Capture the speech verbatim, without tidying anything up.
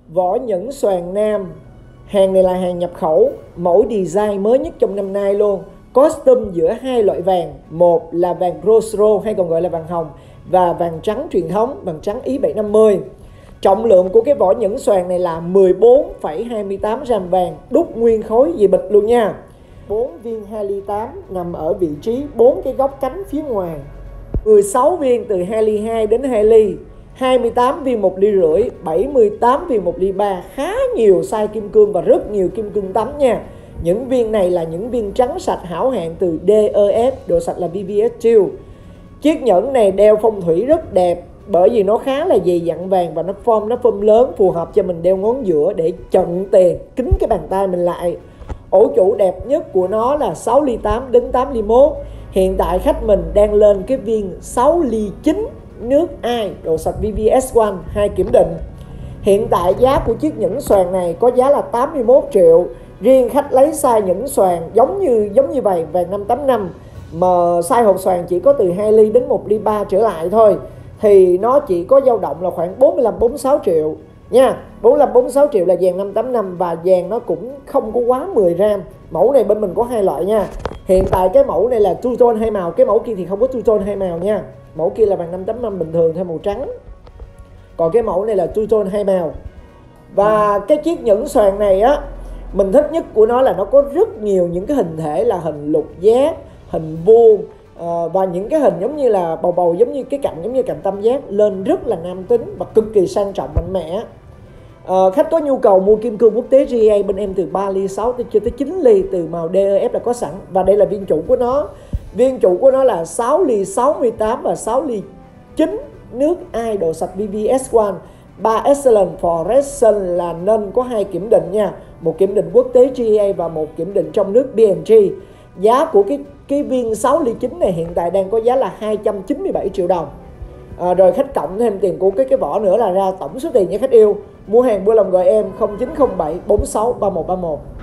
Vỏ nhẫn xoàn nam. Hàng này là hàng nhập khẩu, mẫu design mới nhất trong năm nay luôn. Custom giữa hai loại vàng, một là vàng Rosero hay còn gọi là vàng hồng, và vàng trắng truyền thống, vàng trắng Ý bảy năm mươi. Trọng lượng của cái vỏ nhẫn xoàn này là mười bốn phẩy hai mươi tám gram vàng, đúc nguyên khối dị bịch luôn nha. bốn viên hai ly tám nằm ở vị trí bốn cái góc cánh phía ngoài. mười sáu viên từ hai ly hai đến hai ly, hai mươi tám viên một ly rưỡi, bảy mươi tám viên một ly ba, khá nhiều size kim cương và rất nhiều kim cương tắm nha. Những viên này là những viên trắng sạch hảo hạng từ đê e ép, độ sạch là vê vê ét hai. Chiếc nhẫn này đeo phong thủy rất đẹp bởi vì nó khá là dày dặn vàng và nó form nó form lớn, phù hợp cho mình đeo ngón giữa để chận tiền, kín cái bàn tay mình lại. Ổ chủ đẹp nhất của nó là sáu ly tám đến tám ly mốt. Hiện tại khách mình đang lên cái viên sáu ly chín nước ai, độ sạch vê vê ét một, hai kiểm định. Hiện tại giá của chiếc nhẫn xoàn này có giá là tám mươi mốt triệu. Riêng khách lấy size nhẫn xoàn giống như giống như vậy, vàng năm tám năm, mà size hộp xoàn chỉ có từ hai ly đến một ly ba trở lại thôi, thì nó chỉ có dao động là khoảng bốn mươi lăm bốn mươi sáu triệu nha. bốn mươi lăm bốn mươi sáu triệu là vàng năm tám năm và vàng nó cũng không có quá mười gram. Mẫu này bên mình có hai loại nha. Hiện tại cái mẫu này là two tone hai màu, cái mẫu kia thì không có two tone hai màu nha. Mẫu kia là vàng năm tám năm bình thường theo màu trắng. Còn cái mẫu này là two tone hai màu. Và cái chiếc nhẫn xoàn này á, mình thích nhất của nó là nó có rất nhiều những cái hình thể là hình lục giác, hình vuông, uh, và những cái hình giống như là bầu bầu, giống như cái cạnh giống như cạnh tam giác, lên rất là nam tính và cực kỳ sang trọng mạnh mẽ. Uh, khách có nhu cầu mua kim cương quốc tế giê a bên em từ ba ly sáu cho tới chín ly, từ màu đê e ép là có sẵn. Và đây là viên chủ của nó. Viên chủ của nó là sáu ly sáu mươi tám và sáu ly chín nước ai, độ sạch vê vê ét một. ba Excellent Foundation là nên có hai kiểm định nha, một kiểm định quốc tế giê a và một kiểm định trong nước bê en giê. Giá của cái cái viên sáu ly chín này hiện tại đang có giá là hai trăm chín mươi bảy triệu đồng. À, rồi khách cộng thêm tiền của cái cái vỏ nữa là ra tổng số tiền nha khách yêu. Mua hàng vui lòng gọi em không chín không bảy bốn sáu ba một ba một.